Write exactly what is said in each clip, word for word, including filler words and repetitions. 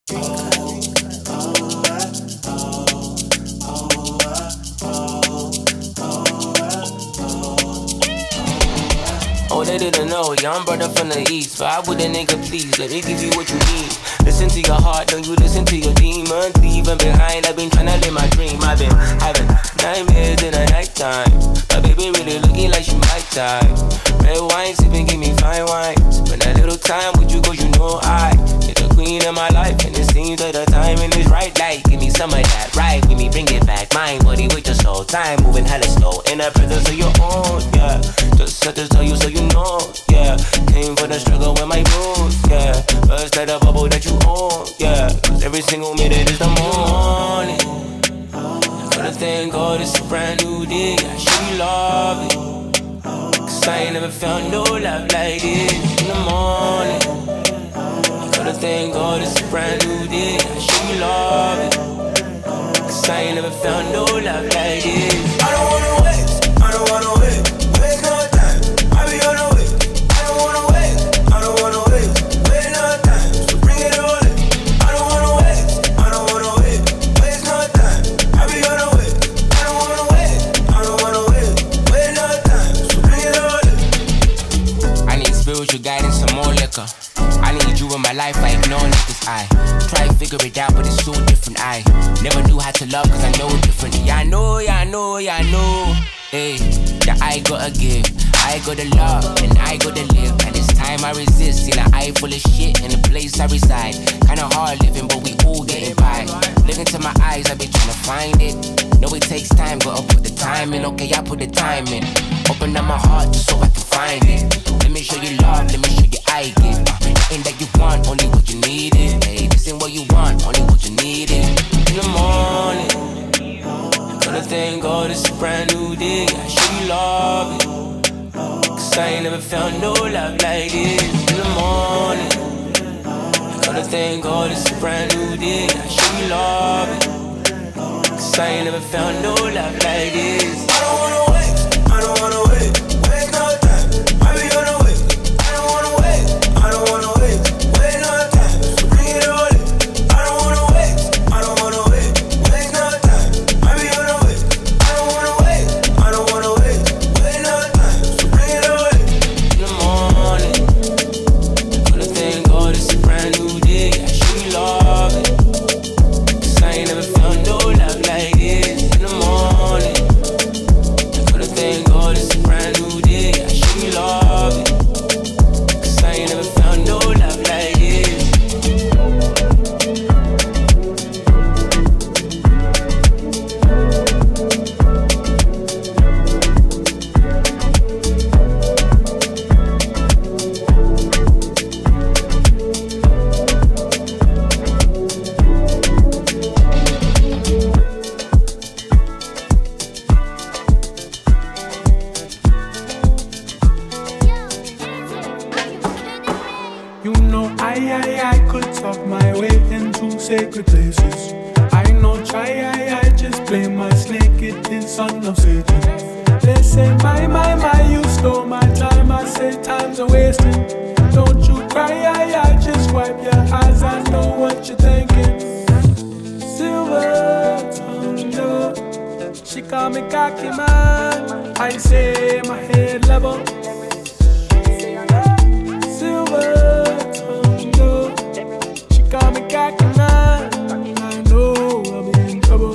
Oh, they didn't know, yeah, I'm brother from the east. But I would a nigga, please, let me give you what you need. Listen to your heart, don't you listen to your demons. Leaving behind, I've been tryna live my dream. I've been having nightmares in the nighttime. My baby really looking like she might die. Red wine, sipping, give me fine wines. Spend a little time with you, cause you know I you're the queen of my life. And it seems that the timing is right. Like, give me some of that, right? Give me, bring it back. Mind, body, with your soul. Time moving hella slow. In the presence of your own, yeah. Just had to tell you so you know, yeah. Came for the struggle with my blues, yeah. First light a bubble that you own, yeah. Cause every single minute is the morning. Gotta thank God it's a brand new day. I should love it. Cause I ain't never found no love like this in the morning. Gotta thank God it's a brand new day. I should love it. Cause I ain't never found no love like this. I don't wanna waste, I don't wanna waste. Waste no time, I be on the way. I don't wanna waste, I don't wanna waste. Waste no time, so bring it all in. I don't wanna waste, I don't wanna waste. Waste no time, I be on the way. I don't wanna waste, I don't wanna waste. Waste no time, so bring it all in. I need spiritual guidance, some more liquor. I need you in my life like no niggas. I try to figure it out, but it's so different. I never knew how to love, cause I know it differently. Yeah, I know, yeah, I know, yeah, I know. Hey, yeah, I gotta give, I gotta love, and I gotta live. And it's time I resist in an eye full of shit in the place I reside. Kinda hard living, but we all getting by. Look into my eyes, I be trying to find it. Know it takes time, gotta put the time in. Okay, I put the time in. Open up my heart just so I can find it. Let me show you love, let me show you I give. Uh, ain't that you want, only what you need it. Hey, this ain't what you want, only what you need it. In the morning, gotta thank God it's a brand new day. I should love it. Cause I ain't never found no love like this. In the morning, gotta thank God it's a brand new day. I should love it. Cause I ain't never found no love like this. I don't wanna waste, I don't wanna waste. Waste no time, I be on the way. I don't wanna waste, I don't wanna waste. Waste no time, so bring it all in. I don't wanna waste, I don't wanna waste. Waste no time, I be on the way. I don't wanna waste, I don't wanna waste. Waste no time, so bring it all in. In the morning, gotta thank God it's a brand new day. I should love it. Cause I ain't never found no love like this. In the morning, gotta thank God it's a brand new day. I should love it. Cause I ain't never found no love like this. You know I, I, I could talk my way into sacred places. I know try, I, I just play my snake, it is son of Satan. They say my, my, my, you stole my time. I say time's a wasting. Don't you cry, I, I just wipe your eyes. I know what you're thinking. Silver thunder, she call me cocky man. I say my head level. Silver thunder, she call me cocky man. I know I'll be in trouble.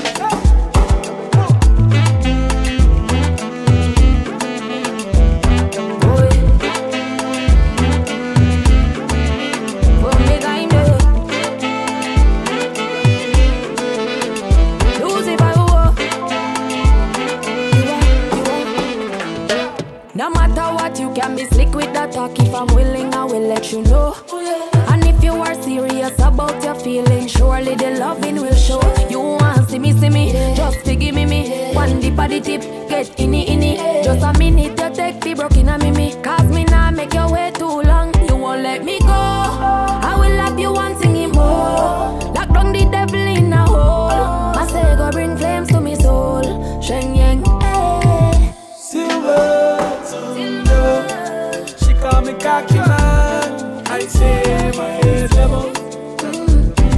No matter what, you can be slick with that talk. If I'm willing, I will let you know. And if you are serious about your feelings, surely the loving will show. You want see me, see me, just forgive me, me. One dip at the tip, get inni, inni. Just a minute, you take the broken a mimi. Cause me now make your way too long. You won't let me go. I will love you one singing more. Lock down the devil in a hole. I say go bring flames to me soul. Shen Yang, hey. Silver thunder, she call me cocky man. I say my head level.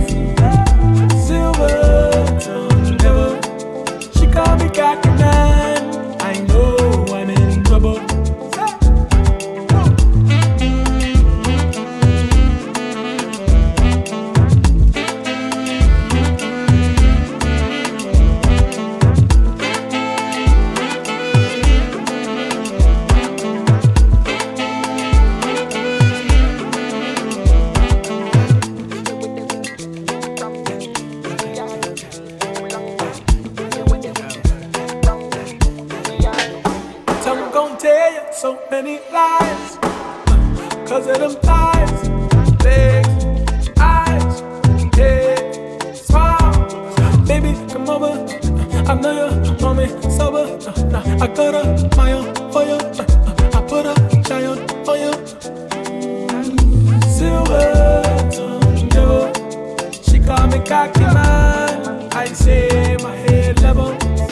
cocky man. I say my head level.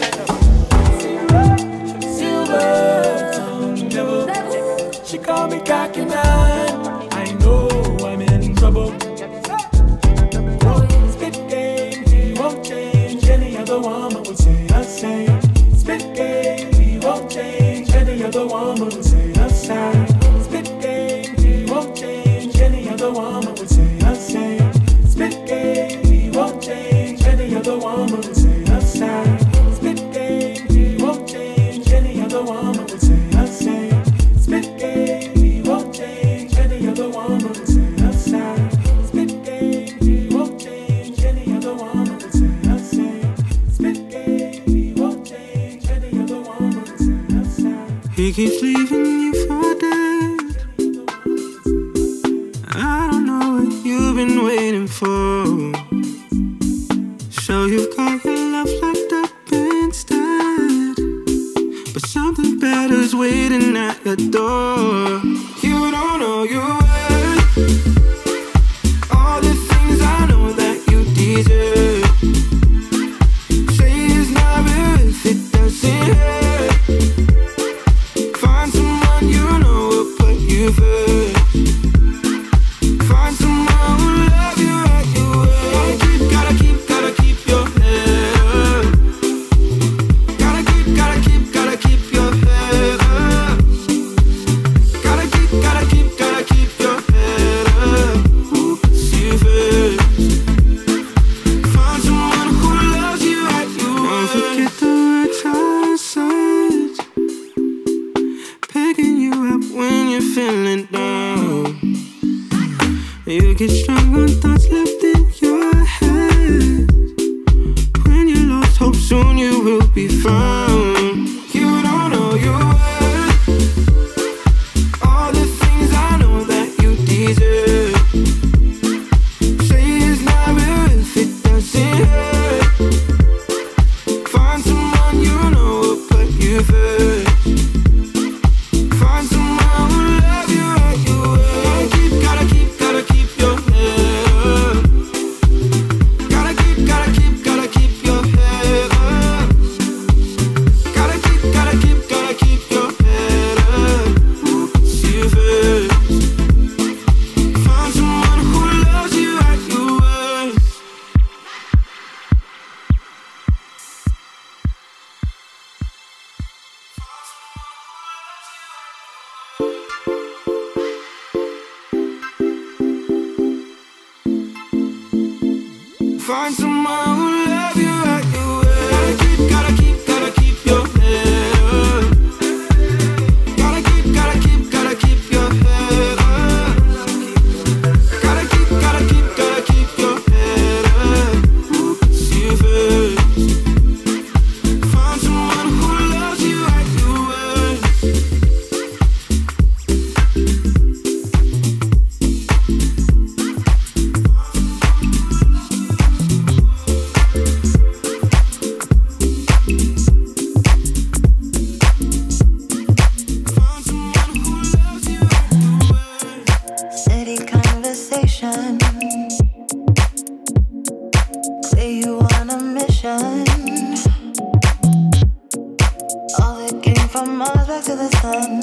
Silver tongue devil. She call me cocky man. I know I'm in trouble. Spit game, he won't change. Any other woman would say the same. Spit game, he won't change. Any other woman would say the same. Spit game, he won't change. Any other woman would say the same. Spit game, he won't change. Any other woman would say the same. Spit game, he won't change. Any other woman would say the same. Spit game, he won't change. Any other woman would say the same. Spit game, he won't change. Any other woman would say the same. Spit game, he won't change. Any other woman would say the same. He keeps leaving you for dead. I don't know what you've been waiting for. So you've got your love locked up instead. But something better's waiting at your door. You don't know your worth. All the things I know that you deserve. Say it's not worth it, doesn't hurt. Find someone you know will put you first. Find someone who love you at your worst. Gotta keep, gotta keep, gotta keep your head up. Gotta keep, gotta keep, gotta keep your head up. Gotta keep, gotta keep, gotta keep your head up. Who puts you first? Find someone who loves you at your worst. Don't forget the words I said. Picking you up when you're feeling down. You get strong on thoughts left in your head. When you lost hope, soon you will be found. You don't know your worth. All the things I know that you deserve. Say it's not worth it, doesn't hurt. Find someone you know will put you first. Find someone who love you at your worst. Keep, gotta keep, gotta keep your head up. Gotta keep, gotta keep, gotta keep your head up. Gotta keep, gotta keep, gotta keep your head up. Who puts you first? Find someone who loves you at your worst. Find someone who love you at your worst. Gotta keep, gotta keep, gotta keep your head up. Gotta keep, gotta keep, gotta keep your head up. Gotta keep, gotta keep, gotta keep your head up. Who puts you first? Find someone who loves you at your worst. Steady conversation. Clear you on a mission. All that came from Mars back to the sun.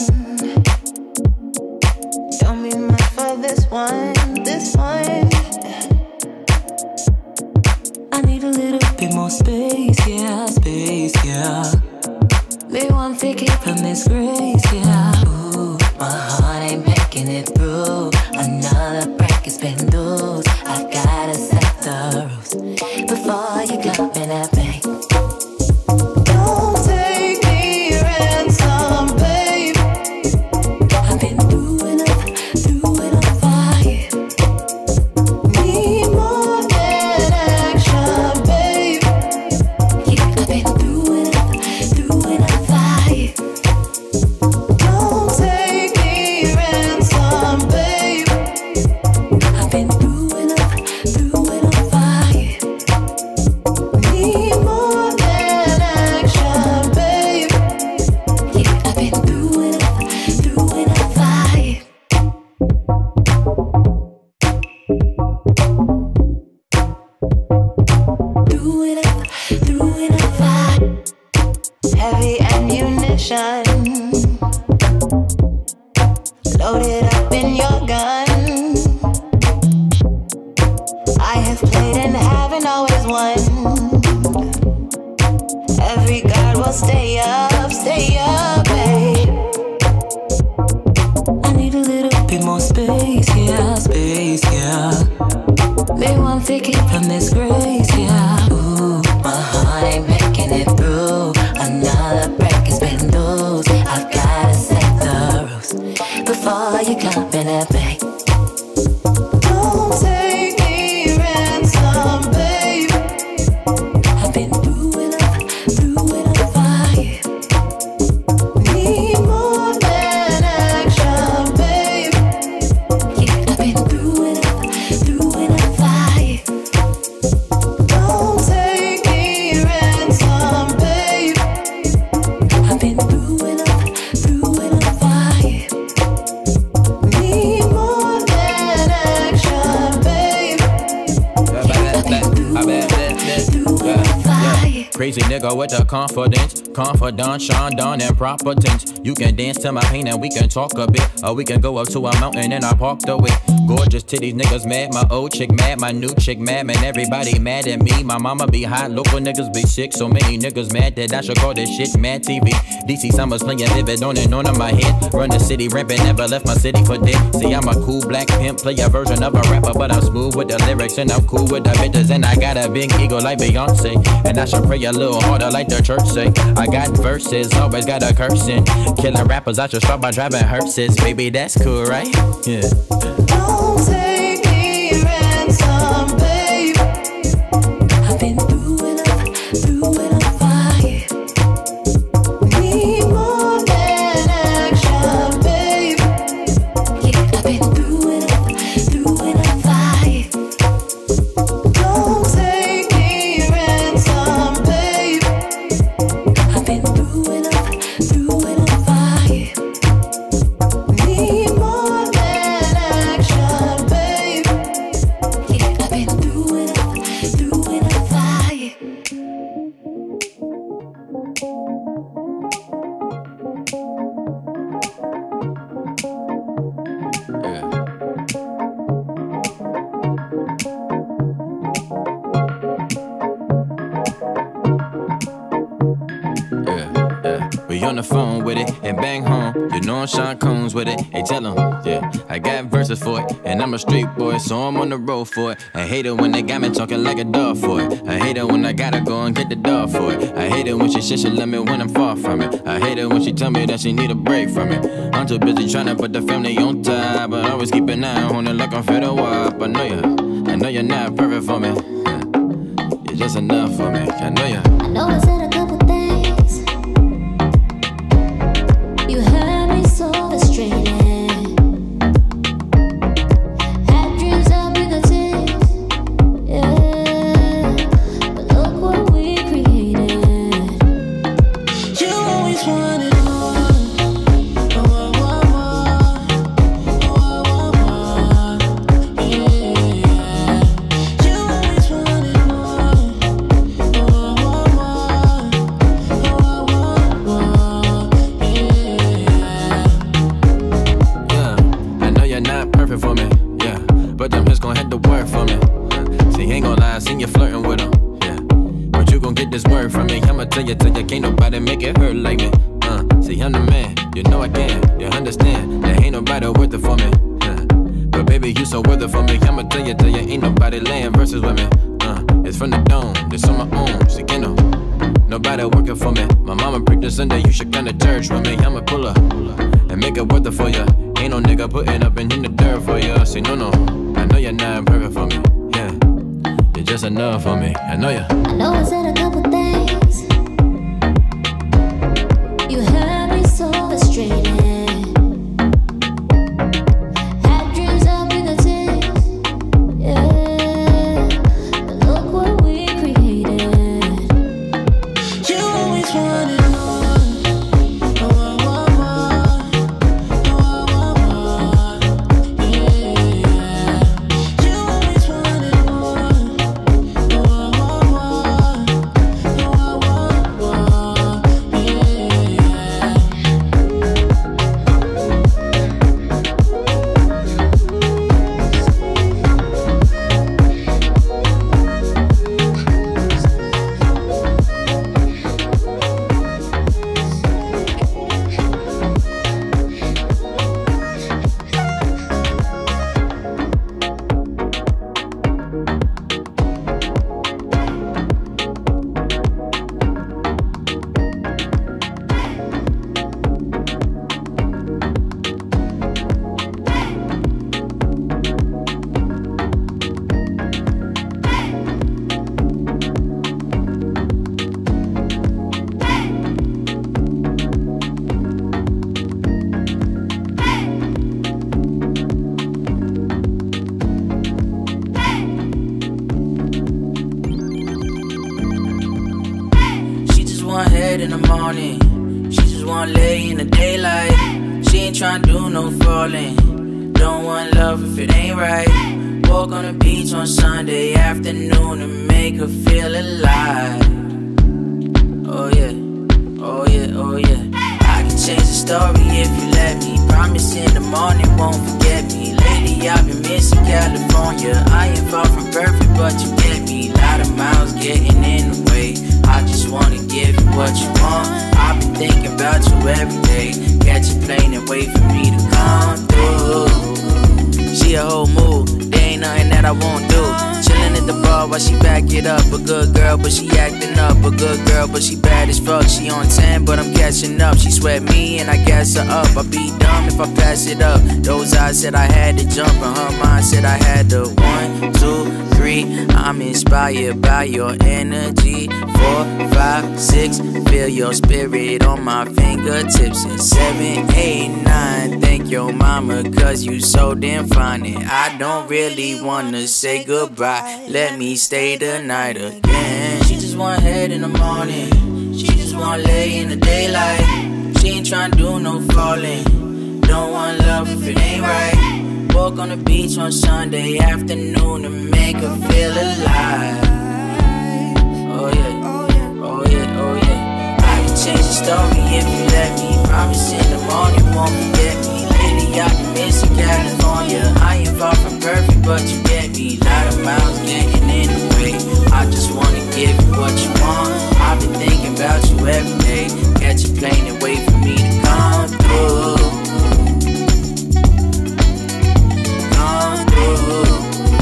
Don't mean much for this one, this one. I need a little bit more space, yeah, space, yeah. Me want to keep from this grace, yeah. Ooh, my heart ain't making it through. Another break has been loose. I gotta set the rules before you come in at me. Don't take me ransom, babe. I've been through enough, through enough fire. Need more than action, babe. Yeah, I've been through enough, through enough fire. Don't take me ransom, have played and haven't always won. Every god will stay up, stay up, babe. I need a little bit more space, yeah, space, yeah. They won't take it from this grace, yeah. Ooh, my heart ain't making it through. Another break has been loose. I've gotta set the rules before you come in and bang. Don't take me ransom, babe. I've been through enough, through enough fire. Need more than action, babe. Yeah, I've been through enough, through enough fire. Don't take me ransom, babe. I've been through enough, through enough fire. Need more than action, babe. I've been through enough, through enough fire. Crazy nigga with the confidence, confidant, Sean Don and proper tense. You can dance to my pain and we can talk a bit, or we can go up to a mountain and I parked away. Gorgeous titties, niggas mad, my old chick mad, my new chick mad, man, everybody mad at me. My mama be hot, local niggas be sick, so many niggas mad that I should call this shit Mad T V. D C Summers playing vivid on and on in my head. Run the city rampant, never left my city for dead. See, I'm a cool black pimp, play a version of a rapper, but I'm smooth with the lyrics and I'm cool with the bitches. And I got a big ego like Beyonce, and I should pray a little harder like the church say. I got verses, always got a cursing. Killing rappers, I should start by driving hearses. Baby, that's cool, right? Yeah. Don't take me ransom, babe. I've been through enough, through enough fire. Need more than action, babe. Yeah, I've been through enough, through enough fire. Don't take me ransom, babe. I've been through enough, through enough fire. Need more than action, babe. Yeah, I've been through enough, through enough fire. Yeah, yeah. We on the phone with it and bang home. You know I'm Sean Combs with it. Hey, tell 'em, yeah. I got verses for it, and I'm a street boy, so I'm on the road for it. I hate it when they got me talking like a dog for it. I hate it when I gotta go and get the dog for it. I hate it when she says she love me when I'm far from it. I hate it when she tell me that she need a break from it. I'm too busy trying to put the family on top, but I always keep an eye on it like I'm fed up. I know you, I know you're not perfect for me. Yeah. You're just enough for me. I know you. I know I said a couple things. You had me so frustrated. Had dreams of bigger things, yeah. But look what we created. You always wanted more. Oh, oh, oh, oh. Oh, oh, oh. Yeah. You always wanted more. Oh, oh, oh. Oh, oh, oh. Yeah, I know you're not perfect for me, yeah, but them just gon' have to work for me. See, ain't gon' lie, I seen you flirting with them, yeah, but you gon' get this word from me. I'ma tell you, tell you, can't nobody make it hurt like me. Uh, see, I'm the man, you know I can, you understand, there ain't nobody worth it for me. Uh, but baby, you so worth it for me. I'ma tell you, tell you, ain't nobody laying verses with me. Uh, it's from the dome, it's on my own, see, you know. Nobody working for me. My mama preached this Sunday, you should come to church with me. I'ma pull up and make it worth it for ya. Ain't no nigga putting up in the dirt for ya. Say no, no, I know you're not perfect for me. Yeah, you're just enough for me. I know ya. I know I said a couple things. You had me so frustrated. Had dreams of bigger things, yeah. But look what we created. You always wanted more. Oh, oh, oh, oh. Oh, oh, oh. Yeah. You always wanted more. Oh, oh, oh, oh. Oh, oh, oh. Yeah. head in the morning. She just wanna lay in the daylight. She ain't tryna do no falling. Don't want love if it ain't right. Walk on the beach on Sunday afternoon to make her feel alive. Oh yeah, oh yeah, oh yeah. I can change the story if you let me. Promise in the morning won't forget me. Lately I've been missing California. I ain't far from perfect, but you get me. Lot of miles getting in the way. I just wanna give you what you want. I've been thinking about you every day. Catch a plane and wait for me to come through. She a whole mood, there ain't nothing that I won't do. Chillin' at the bar while she back it up. A good girl, but she acting up. A good girl, but she bad as fuck. She on ten, but I'm catching up. She sweat me and I gas her up. I'd be dumb if I pass it up. Those eyes said I had to jump, and her mind said I had to. One, two, three. I'm inspired by your energy. Four, five, six. Feel your spirit on my fingertips. And seven, eight, nine. Thank your mama, cause you so damn fine. And I don't really wanna say goodbye. Let me stay the night again. She just want head in the morning. She just want lay in the daylight. She ain't tryna do no falling. Don't want love if it ain't right. Walk on the beach on Sunday afternoon to make her feel alive. Oh yeah, oh yeah, oh yeah. I can change the story if you let me. Promise in the morning won't forget me. Lately I've been missing California. I ain't far from perfect, but you get me. Lot of miles getting in the way. I just wanna give you what you want. I've been thinking about you every day. Catch a plane and wait for me to come through. Come through.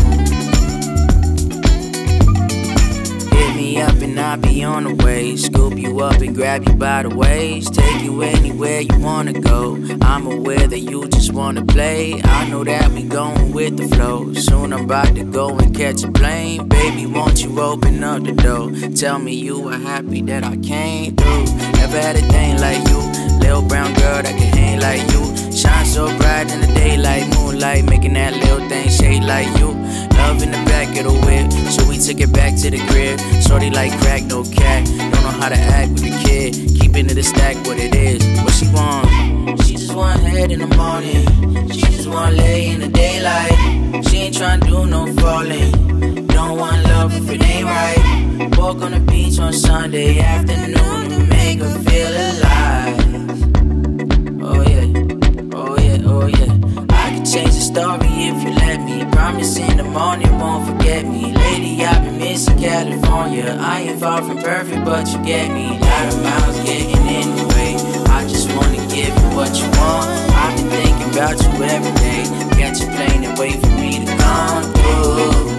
Hit me up and I'll be on the way. Scoop you up and grab you by the waist. Take you anywhere you wanna go. I'm aware that you just wanna play. I know that we going with the flow. Soon I'm about to go and catch a plane. Baby, won't you open up the door? Tell me you were happy that I came through. Never had a thing like you. Little brown girl that can hang like you. Shine so bright in the daylight, moonlight, making that little thing shade like you. Love in the back of the whip, so we took it back to the crib. Shorty like crack, no cat. Don't know how to act with the kid. Keeping it a stack, what it is. What she want? She just want head in the morning. She just want lay in the daylight. She ain't tryna do no falling. Don't want love if it ain't right. Walk on the beach on Sunday afternoon to make her feel alive. Oh yeah, oh yeah, oh yeah. I can change the story if you let me. Promise in the morning won't forget me. Lately I've been missing California. I ain't far from perfect, but you get me. Lot of miles getting in the way. I just wanna give you what you want. I've been thinking about you every day. Catch a plane and wait for me to come through.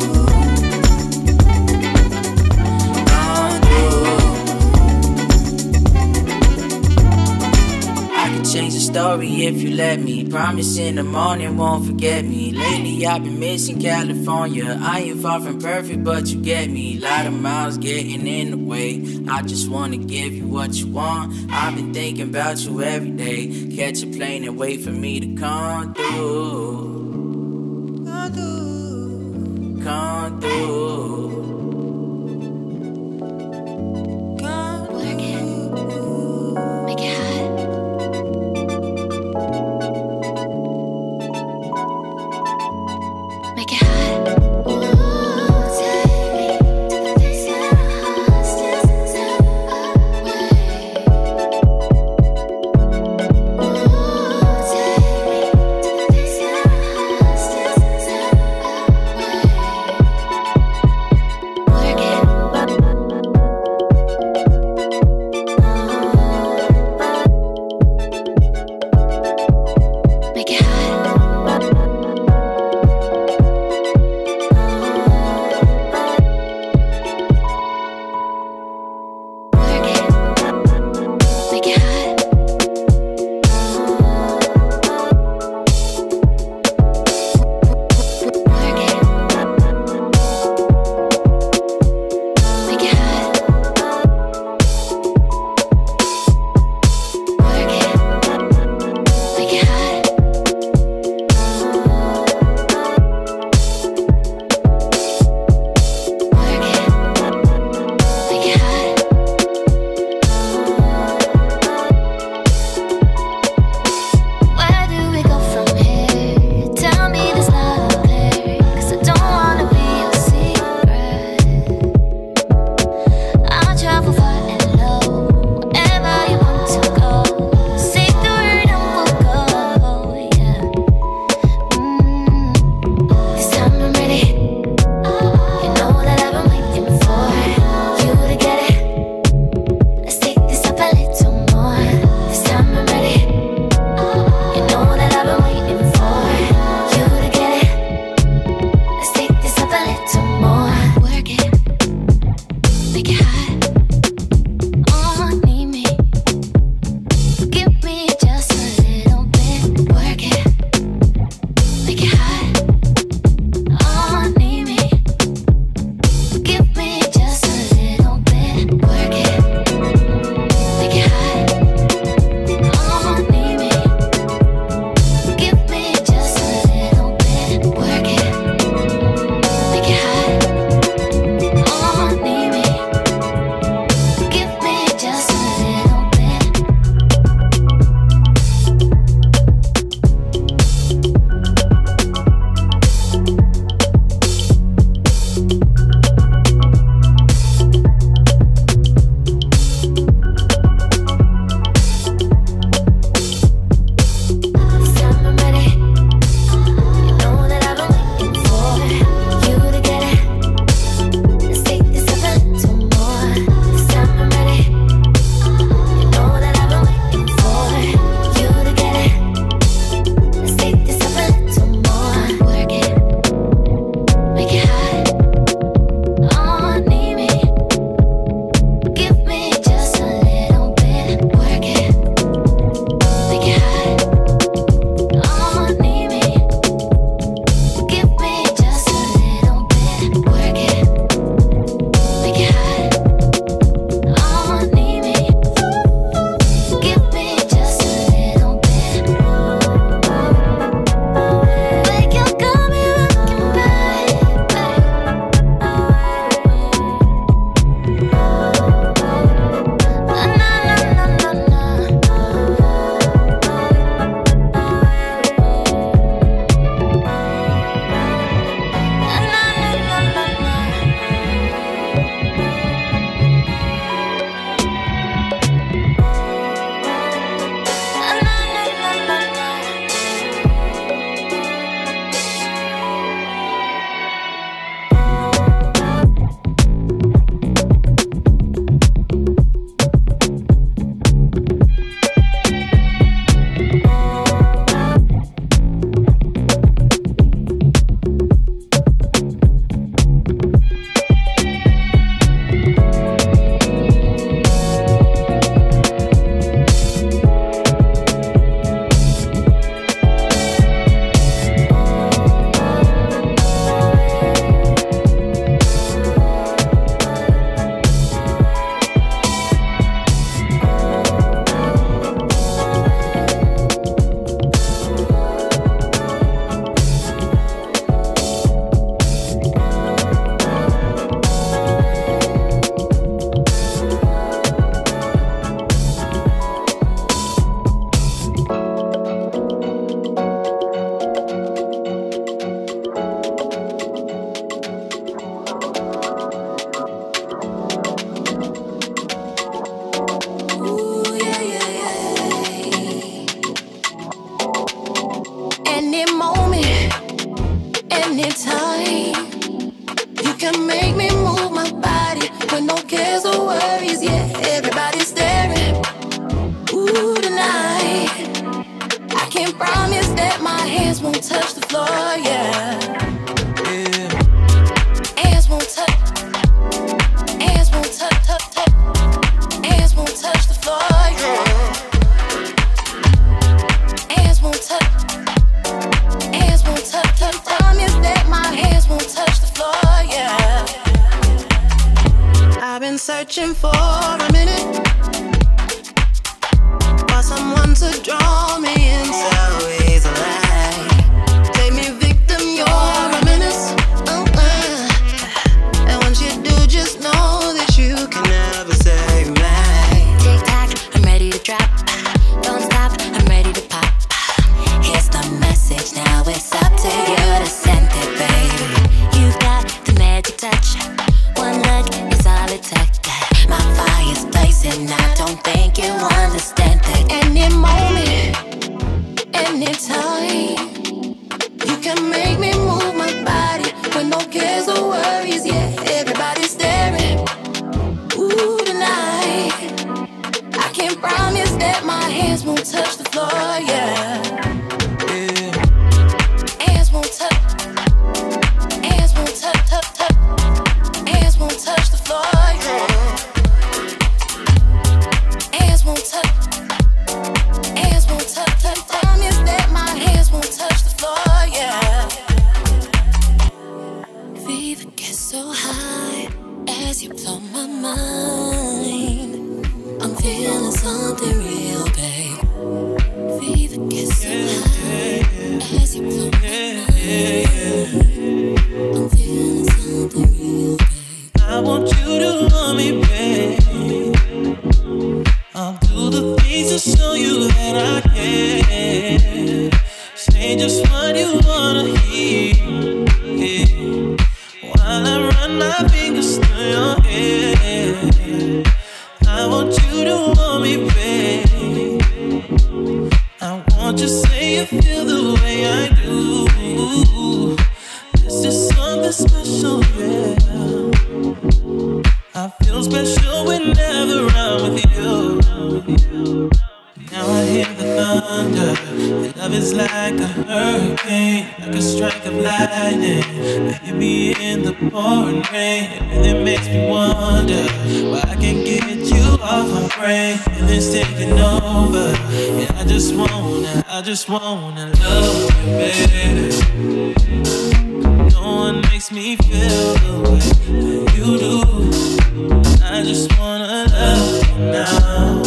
Change the story if you let me. Promise in the morning won't forget me. Lately I've been missing California. I ain't far from perfect, but you get me. Lot of miles getting in the way. I just wanna give you what you want. I've been thinking about you every day. Catch a plane and wait for me to come through. Come through. Come through. make me move my body with no cares or worries. Yeah, everybody's staring. Ooh, tonight I can't promise that my hands won't touch the floor. Yeah, Yeah. hands won't touch. Hands won't touch, touch, touch. Hands won't touch the floor. Yeah. Hands won't touch. Hands won't touch, touch. Promise that my hands won't touch the floor. Yeah. I've been searching for a minute, for someone to draw me in so easily. Take me victim, you're a menace. Uh-uh. And once you do, just know that you can never save me. Tick tock, I'm ready to drop. Don't stop, I'm ready to pop. Here's the message, now it's up to you to send it, baby. You've got the magic touch. One look is all it took. My fire's blazing, I don't think you understand that. Any moment, anytime, you can make me move my body with no cares or worries. Yeah, everybody's staring. Ooh, tonight I can't promise that my hands won't touch the floor. Yeah, Yeah. hands won't touch. Hands won't touch, touch, touch. Hands won't touch the floor. Yeah. Hands won't touch. Hands won't touch, touch. Promise that my hands won't touch the floor. Yeah. Fever gets so high as you blow my mind. I'm feeling something real, babe. Fever gets so high as you blow my mind. I'm feeling something real, babe. I want you to hold me, babe. I'll do the things to show you that I can. Say just what you wanna hear, yeah. While I run my fingers through your hair, I want you to hold me, babe. I want you to say you feel the way I do. This is something special, yeah. I feel special whenever I'm with you. Now I hear the thunder. Your love is like a hurricane, like a strike of lightning. You hit me in the pouring rain. It really makes me wonder why I can't get you off my brain. And it's taking over. Yeah, I just wanna, I just wanna love you, baby. No one makes me feel the way that you do. I just wanna love you now.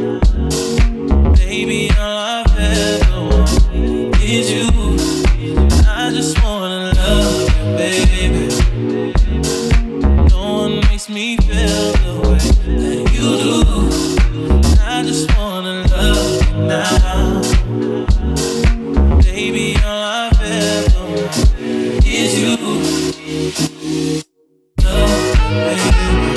Baby, all I've ever wanted is you. I just wanna love you, baby. No one makes me feel the way that you do. I just wanna love you now. Baby, all I've ever wanted is you. Love you, baby.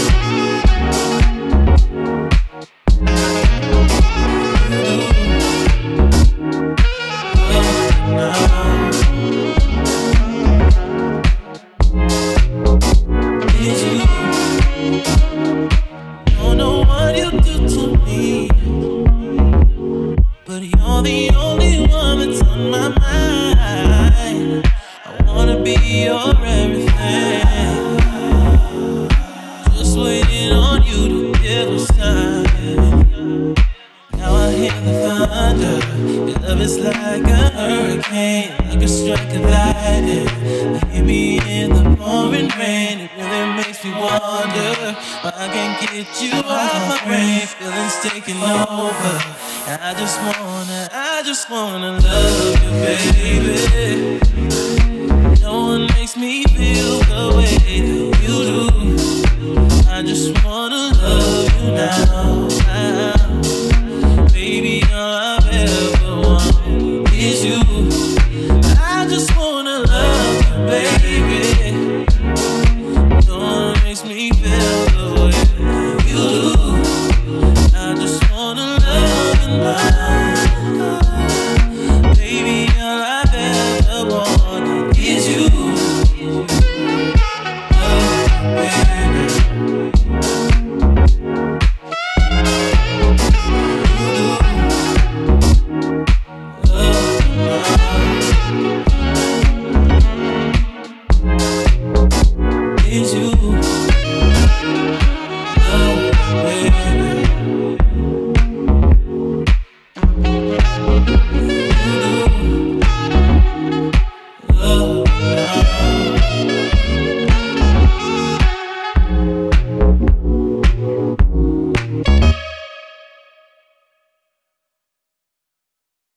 Taking over. I just wanna, I just wanna love you, baby. No one makes me feel the way that you do. I just wanna love you now, now. Baby, all I've ever wanted is you. I just wanna love you, baby. No one makes me feel the way